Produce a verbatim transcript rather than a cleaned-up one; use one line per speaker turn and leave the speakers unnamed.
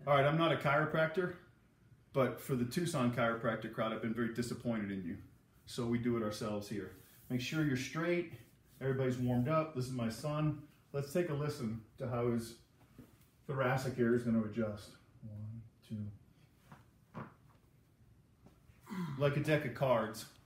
All right, I'm not a chiropractor, but for the Tucson chiropractic crowd, I've been very disappointed in you. So we do it ourselves here. Make sure you're straight. Everybody's warmed up. This is my son. Let's take a listen to how his thoracic area is going to adjust. One, two. Like a deck of cards.